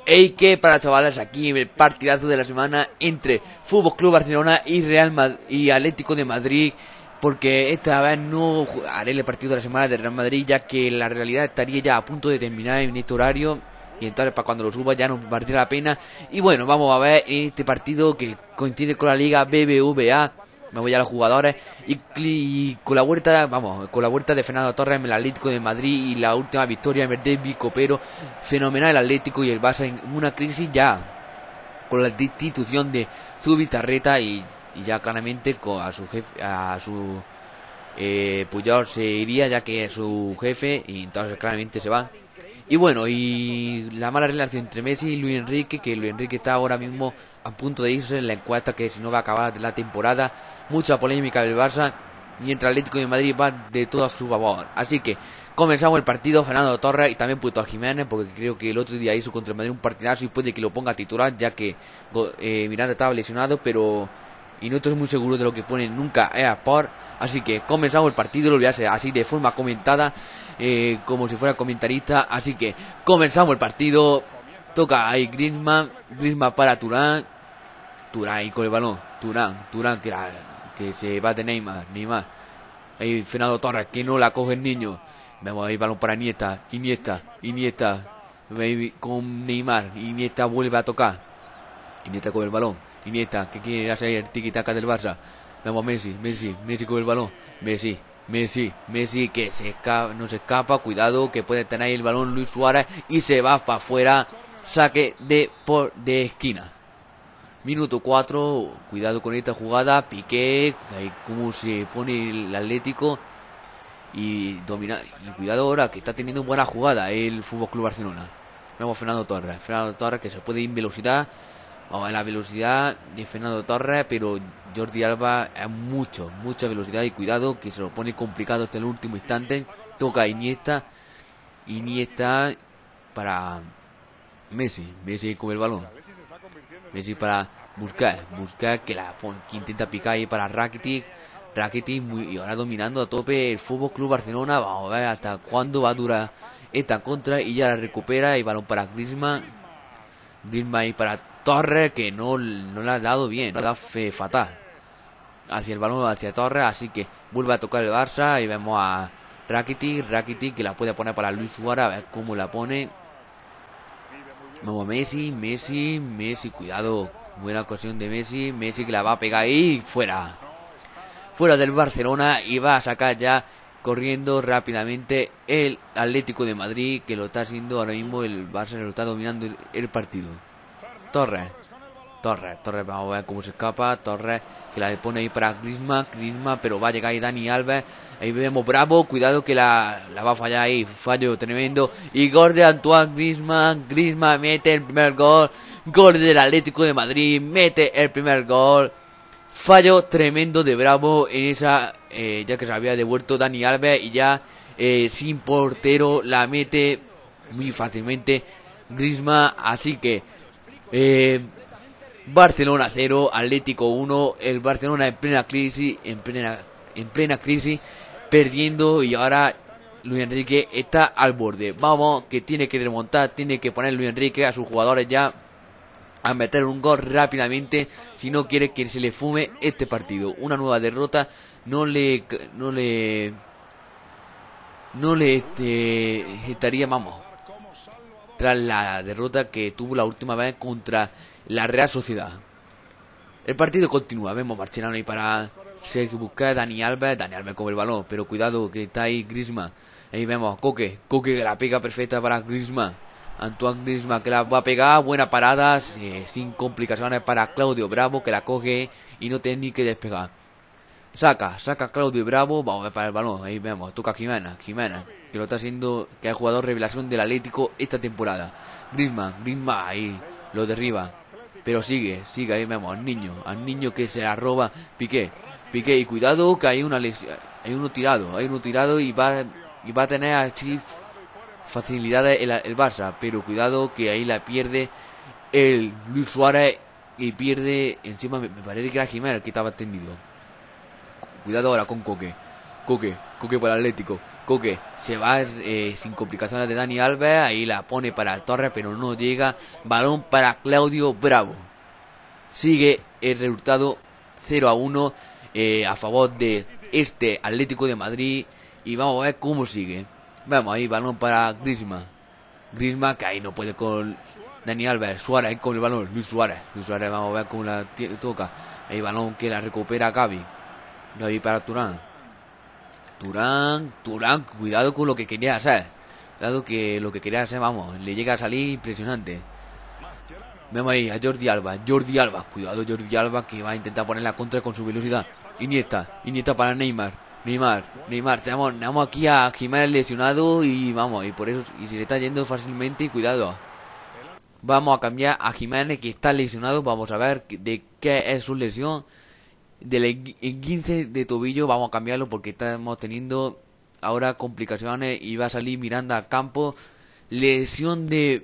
Ey, que para chavales, aquí el partidazo de la semana entre Fútbol Club Barcelona y y Atlético de Madrid, porque esta vez no haré el partido de la semana de Real Madrid, ya que la realidad estaría ya a punto de terminar en este horario, y entonces para cuando lo suba ya no valdría la pena. Y bueno, vamos a ver este partido que coincide con la Liga BBVA. Me voy a los jugadores y con la vuelta, con la vuelta de Fernando Torres en el Atlético de Madrid y la última victoria en el derbi copero, fenomenal el Atlético y el Barça en una crisis ya con la destitución de Zubizarreta y ya claramente con a su jefe, Puyol se iría ya que es su jefe y entonces claramente se va. Y bueno, y la mala relación entre Messi y Luis Enrique, que Luis Enrique está ahora mismo a punto de irse en la encuesta, que si no va a acabar la temporada. Mucha polémica del Barça, mientras el Atlético de Madrid va de todo a su favor. Así que comenzamos el partido. Fernando Torres y también puesto a Jiménez, porque creo que el otro día hizo contra el Madrid un partidazo y puede que lo ponga a titular, ya que Miranda estaba lesionado, pero y no estoy muy seguro de lo que pone nunca Sport. Así que comenzamos el partido, lo voy a hacer así de forma comentada, como si fuera comentarista. Así que comenzamos el partido. Toca ahí Griezmann para Turán ahí con el balón, Turán que se va de Neymar. Ahí Fernando Torres que no la coge el niño. Vemos ahí balón para Iniesta con Neymar. Iniesta vuelve a tocar. Iniesta con el balón. Iniesta que quiere hacer el tiki-taka del Barça. Vemos Messi con el balón. Messi que no se escapa. Cuidado que puede tener ahí el balón Luis Suárez y se va para afuera. Saque de esquina. Minuto 4. Cuidado con esta jugada. Piqué. Ahí como se pone el Atlético. Y domina. Y cuidado ahora que está teniendo buena jugada el Fútbol Club Barcelona. Vemos Fernando Torres que se puede ir en velocidad. Vamos a la velocidad de Fernando Torres, pero Jordi Alba es mucha velocidad y cuidado que se lo pone complicado hasta el último instante. Toca Iniesta para Messi con el balón. Messi para buscar que intenta picar ahí para Rakitic y ahora dominando a tope el Fútbol Club Barcelona. Vamos a ver hasta cuándo va a durar esta contra y ya la recupera y balón para Griezmann ahí para Torres que no le ha dado bien, lo ha dado fatal hacia el balón, hacia Torres, así que vuelve a tocar el Barça y vemos a Rakitic que la puede poner para Luis Suárez, a ver cómo la pone. Vamos Messi, cuidado, buena ocasión de Messi que la va a pegar ahí, fuera del Barcelona y va a sacar ya corriendo rápidamente el Atlético de Madrid, que lo está haciendo ahora mismo, el Barça lo está dominando el partido. Torres, vamos a ver cómo se escapa. Torres que la pone ahí para Griezmann, pero va a llegar ahí Dani Alves. Ahí vemos Bravo, cuidado que la va a fallar ahí, fallo tremendo. Y gol de Antoine Griezmann mete el primer gol del Atlético de Madrid, mete el primer gol. Fallo tremendo de Bravo en esa, ya que se había devuelto Dani Alves y ya sin portero la mete muy fácilmente Griezmann, así que Barcelona 0, Atlético 1, el Barcelona en plena crisis, perdiendo y ahora Luis Enrique está al borde. Vamos, que tiene que remontar, tiene que poner Luis Enrique a sus jugadores ya a meter un gol rápidamente si no quiere que se le fume este partido. Una nueva derrota no le estaría, tras la derrota que tuvo la última vez contra la Real Sociedad. El partido continúa, vemos Marchelano ahí para Sergio Busquets, Dani Alves con el balón, pero cuidado que está ahí Griezmann. Ahí vemos Coque que la pega perfecta para Griezmann. Antoine Griezmann que la va a pegar, buena parada, sin complicaciones para Claudio Bravo que la coge y no tiene ni que despegar. Saca Claudio Bravo, vamos a ver para el balón, ahí vemos, toca Jiménez, que lo está haciendo, que es el jugador revelación del Atlético esta temporada. Griezmann ahí, lo derriba, pero sigue, ahí vemos al niño que se la roba, Piqué, y cuidado que hay una lesión, hay uno tirado y va a tener así facilidades el Barça, pero cuidado que ahí la pierde el Luis Suárez y pierde encima, me parece que era Jiménez el que estaba tendido. Cuidado ahora con Coque Coque para el Atlético. Coque se va sin complicaciones de Dani Alves. Ahí la pone para Torres, pero no llega. Balón para Claudio Bravo. Sigue el resultado 0-1 a favor de este Atlético de Madrid. Y vamos a ver cómo sigue. Vamos ahí, balón para Griezmann. Griezmann que ahí no puede con Dani Alves. Suárez ahí con el balón. Luis Suárez, vamos a ver cómo la toca. Ahí balón que la recupera Gavi. Gavi para Turán. Turán, cuidado con lo que quería hacer. Cuidado que lo que quería hacer, vamos, le llega a salir impresionante. Vemos ahí a Jordi Alba. Cuidado Jordi Alba que va a intentar poner la contra con su velocidad. Iniesta para Neymar. Tenemos aquí a Jiménez lesionado y vamos, y por eso, y se le está yendo fácilmente y cuidado. Vamos a cambiar a Jiménez que está lesionado. Vamos a ver de qué es su lesión. Del esguince de tobillo vamos a cambiarlo porque estamos teniendo ahora complicaciones y va a salir Miranda al campo. Lesión de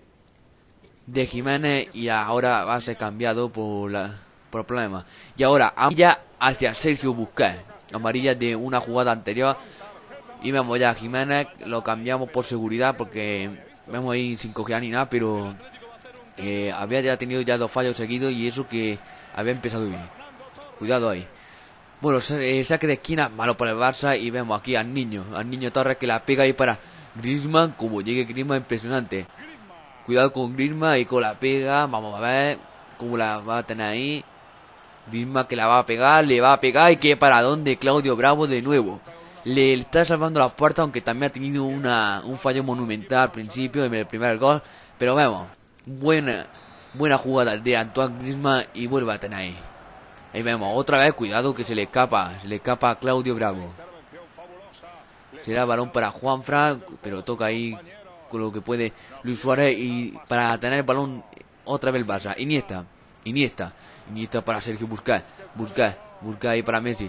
Jiménez y ahora va a ser cambiado por problemas. Y ahora amarilla hacia Sergio Busquets. Amarilla de una jugada anterior. Y vemos ya a Jiménez, lo cambiamos por seguridad porque vemos ahí sin cojear ni nada, pero había ya tenido ya 2 fallos seguidos y eso que había empezado bien. Cuidado ahí. Bueno, saque de esquina, malo para el Barça. Y vemos aquí al niño Torres que la pega ahí para Griezmann. Como llegue Griezmann, impresionante. Cuidado con Griezmann y con la pega. Vamos a ver cómo la va a tener ahí. Griezmann que la va a pegar, le va a pegar. Y que para dónde Claudio Bravo de nuevo. Le está salvando las puertas, aunque también ha tenido un fallo monumental al principio en el primer gol. Pero vemos, buena jugada de Antoine Griezmann y vuelve a tener ahí. Ahí vemos, otra vez, cuidado que se le escapa a Claudio Bravo. Será balón para Juanfran, pero toca ahí con lo que puede Luis Suárez. Y para tener el balón, otra vez el Barça. Iniesta para Sergio Busquets ahí para Messi.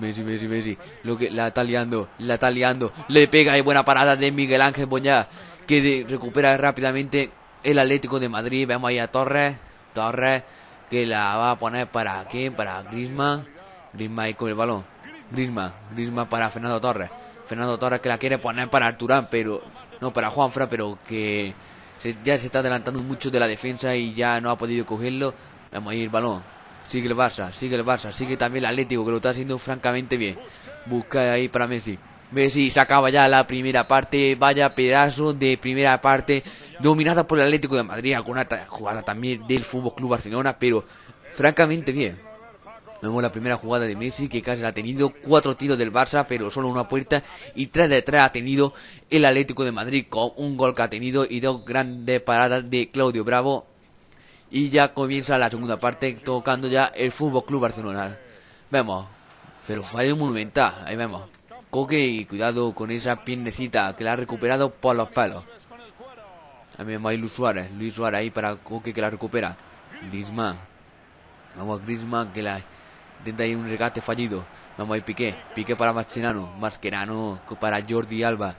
Lo que la está liando. Le pega ahí, buena parada de Miguel Ángel Boñá, que recupera rápidamente el Atlético de Madrid. Vemos ahí a Torres, que la va a poner para ¿qué? Para Griezmann ahí con el balón. Griezmann para Fernando Torres que la quiere poner para Turán, pero no, para Juanfran, pero que ya se está adelantando mucho de la defensa y ya no ha podido cogerlo. Vamos ahí el balón. Sigue el Barça, sigue también el Atlético, que lo está haciendo francamente bien. Busca ahí para Messi, se acaba ya la primera parte. Vaya pedazo de primera parte, dominada por el Atlético de Madrid. Alguna jugada también del FC Barcelona, pero francamente bien. Vemos la primera jugada de Messi, que casi la ha tenido. 4 tiros del Barça, pero solo una puerta. Y 3 de 3 ha tenido el Atlético de Madrid, con un gol que ha tenido y 2 grandes paradas de Claudio Bravo. Y ya comienza la segunda parte, tocando ya el FC Barcelona. Vemos, pero fallo monumental. Ahí vemos Coque y cuidado con esa piernecita que la ha recuperado por los pelos. Ahí vemos ahí Luis Suárez ahí para Coque, que la recupera. Griezmann. Vamos a Griezmann que la intenta ir un regate fallido. Vamos ahí Piqué para Mascherano para Jordi Alba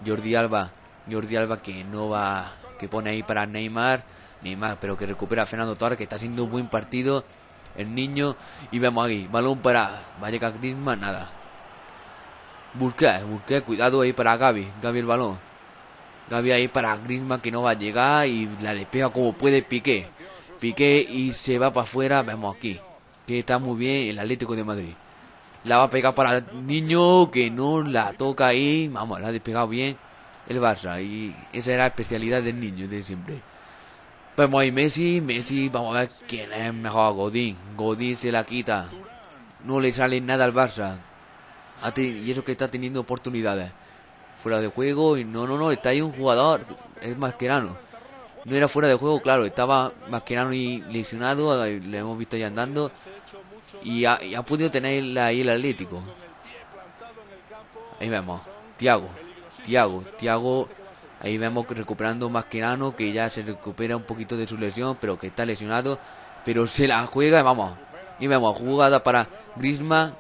que no va, que pone ahí para Neymar, pero que recupera a Fernando Torres, que está haciendo un buen partido el niño. Y vemos ahí, balón para Vallecas, Griezmann, nada. Busquets, cuidado ahí para Gavi el balón. Gavi ahí para Griezmann, que no va a llegar y la despega como puede Piqué y se va para afuera. Vemos aquí que está muy bien el Atlético de Madrid. La va a pegar para el niño, que no la toca ahí. Vamos, la ha despegado bien el Barça, y esa era la especialidad del niño de siempre. Vemos ahí Messi, vamos a ver quién es mejor. Godín se la quita, no le sale nada al Barça, y eso que está teniendo oportunidades fuera de juego. Y no, está ahí un jugador, es Mascherano. No era fuera de juego, claro, estaba Mascherano y lesionado, le hemos visto ahí andando, y ha podido tener ahí el Atlético. Ahí vemos Thiago, ahí vemos recuperando Mascherano, que ya se recupera un poquito de su lesión, pero que está lesionado, pero se la juega. Y vemos jugada para Griezmann,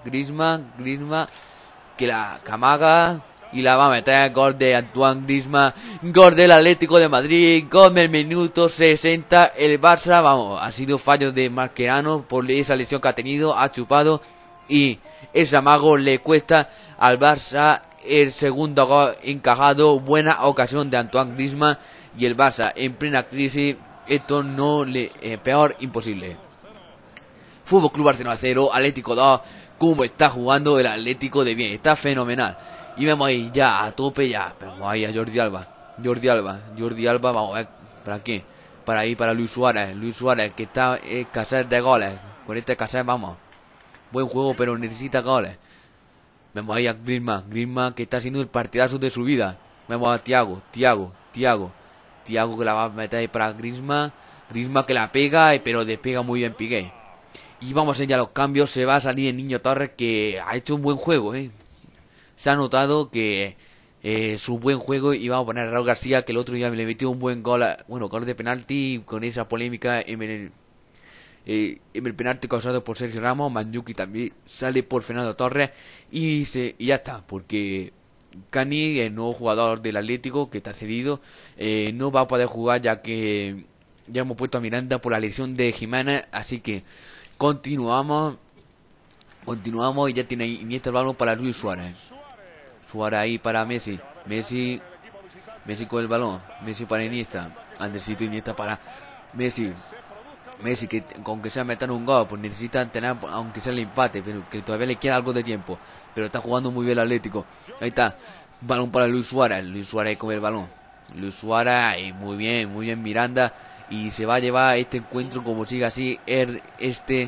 que la camaga y la va a meter. Gol de Antoine Griezmann, gol del Atlético de Madrid, gol del minuto 60. El Barça, vamos, ha sido fallo de Mascherano por esa lesión que ha tenido, ha chupado y ese amago le cuesta al Barça el segundo gol encajado. Buena ocasión de Antoine Griezmann y el Barça en plena crisis. Esto no le peor imposible. Fútbol Club Barcelona 0, Atlético 2. Cómo está jugando el Atlético de bien, está fenomenal. Y vemos ahí ya a tope ya. Vemos ahí a Jordi Alba, vamos a ver para qué. Para Luis Suárez que está escasez de goles. Con esta escasez vamos. Buen juego pero necesita goles. Vemos ahí a Griezmann que está haciendo el partidazo de su vida. Vemos a Thiago que la va a meter ahí para Griezmann que la pega, pero despega muy bien Piqué. Y vamos a ir a los cambios. Se va a salir el Niño Torres, que ha hecho un buen juego, Se ha notado que su buen juego. Y vamos a poner a Raúl García, que el otro día le metió un buen gol, gol de penalti, con esa polémica en el penalti causado por Sergio Ramos. Mandzukic también sale por Fernando Torres. Y ya está, porque Cani, el nuevo jugador del Atlético, que está cedido, no va a poder jugar, ya que ya hemos puesto a Miranda por la lesión de Jiménez. Así que continuamos y ya tiene Iniesta el balón para Luis Suárez ahí para Messi con el balón, Messi para Iniesta, Andersito Iniesta para Messi que aunque sea meter un gol, pues necesitan tener aunque sea el empate, pero que todavía le queda algo de tiempo, pero está jugando muy bien el Atlético. Ahí está, balón para Luis Suárez con el balón, muy bien Miranda. Y se va a llevar este encuentro, como siga así, este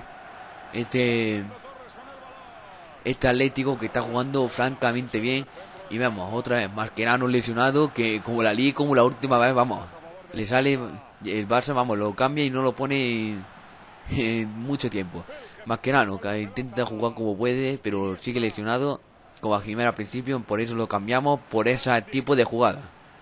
Atlético, que está jugando francamente bien. Y vemos otra vez Mascherano lesionado, que como la última vez, le sale el Barça, lo cambia y no lo pone en mucho tiempo. Mascherano, que intenta jugar como puede, pero sigue lesionado, como a Jiménez al principio, por eso lo cambiamos, por ese tipo de jugada.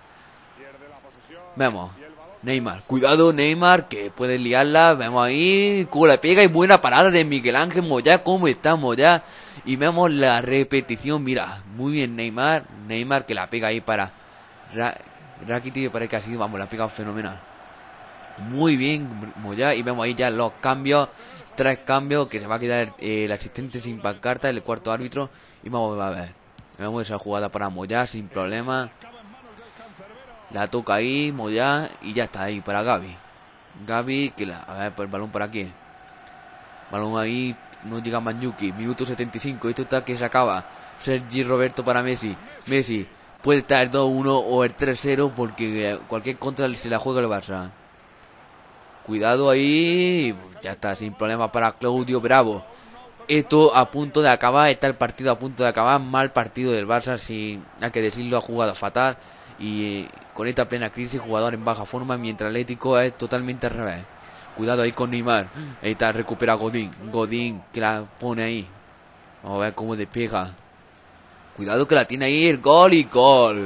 Vemos Neymar, cuidado Neymar, que puede liarla. Vemos ahí, cómo la pega, y buena parada de Miguel Ángel Moyá, cómo está Moyá. Y vemos la repetición, mira, muy bien Neymar que la pega ahí para Rakitic, me parece que así, la pega fenomenal. Muy bien Moyá, y vemos ahí ya los cambios, 3 cambios, que se va a quedar el asistente sin pancarta, el cuarto árbitro. Y vamos a ver, vemos esa jugada para Moyá sin problema. La toca ahí, Moyá, y ya está ahí para Gavi, que a ver, el balón para aquí. Balón ahí, no llega Mandzukic, minuto 75, esto está que se acaba. Sergi Roberto para Messi, puede estar el 2-1 o el 3-0, porque cualquier contra se la juega el Barça. Cuidado ahí, ya está, sin problema para Claudio Bravo. Esto a punto de acabar, está el partido a punto de acabar, mal partido del Barça, si hay que decirlo, ha jugado fatal. Y con esta plena crisis, jugador en baja forma, mientras el Atlético es totalmente al revés. Cuidado ahí con Neymar. Ahí está, recupera Godín, que la pone ahí. Vamos a ver cómo despega. Cuidado que la tiene ahí, el gol y gol.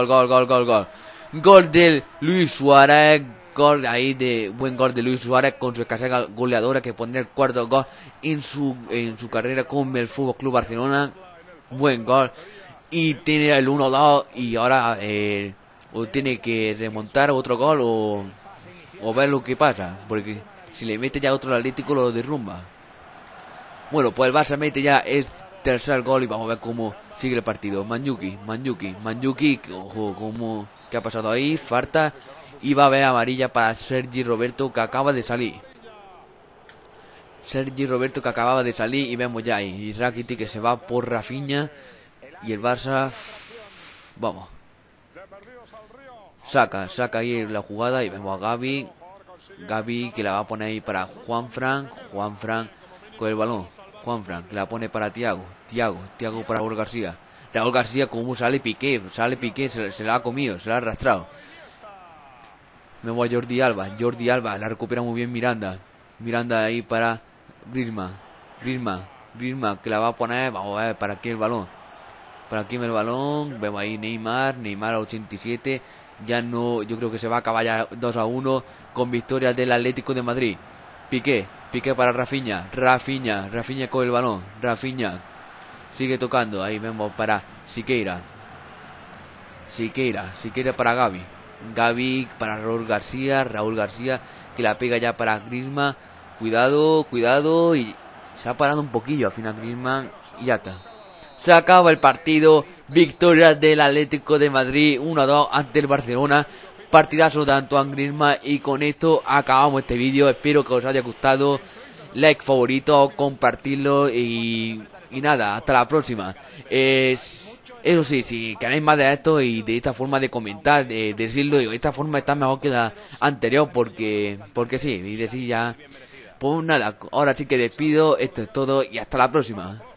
Gol del Luis Suárez. Buen gol de Luis Suárez, con su escasez goleadora, que pone el cuarto gol en su carrera con el Fútbol Club Barcelona. Buen gol. Y tiene el 1-2 y ahora o tiene que remontar otro gol o ver lo que pasa, porque si le mete ya otro Atlético lo derrumba. Bueno, pues el Barça mete ya el tercer gol y vamos a ver cómo sigue el partido. Mandzukic, ojo, como ¿qué ha pasado ahí? Falta, y va a haber amarilla para Sergi Roberto, que acaba de salir. Y vemos ya ahí, y Rakitic, que se va por Rafinha. Y el Barça, vamos, saca ahí la jugada, y vemos a Gavi, que la va a poner ahí para Juanfran con el balón. Juanfran, que la pone para Thiago para Raúl García, como sale Piqué, se la ha comido, se la ha arrastrado. Vemos a Jordi Alba, la recupera muy bien Miranda ahí para Griezmann, que la va a poner, vamos a ver, para aquí el balón. Vemos ahí Neymar a 87. Ya no, yo creo que se va a acabar ya 2-1 con victoria del Atlético de Madrid. Piqué para Rafinha con el balón. Sigue tocando, ahí vemos para Siqueira para Gavi para Raúl García, que la pega ya para Griezmann. Cuidado, y Se ha parado un poquillo al final Griezmann y ya está. Se acaba el partido. Victoria del Atlético de Madrid 1-2 ante el Barcelona. Partidazo de Antoine Griezmann. Y con esto acabamos este vídeo. Espero que os haya gustado. Like, favorito, compartirlo y nada, hasta la próxima. Eso sí, si queréis más de esto y de esta forma de comentar, de decirlo, de esta forma está mejor que la anterior porque sí, y decir ya. Pues nada, ahora sí que despido, esto es todo y hasta la próxima.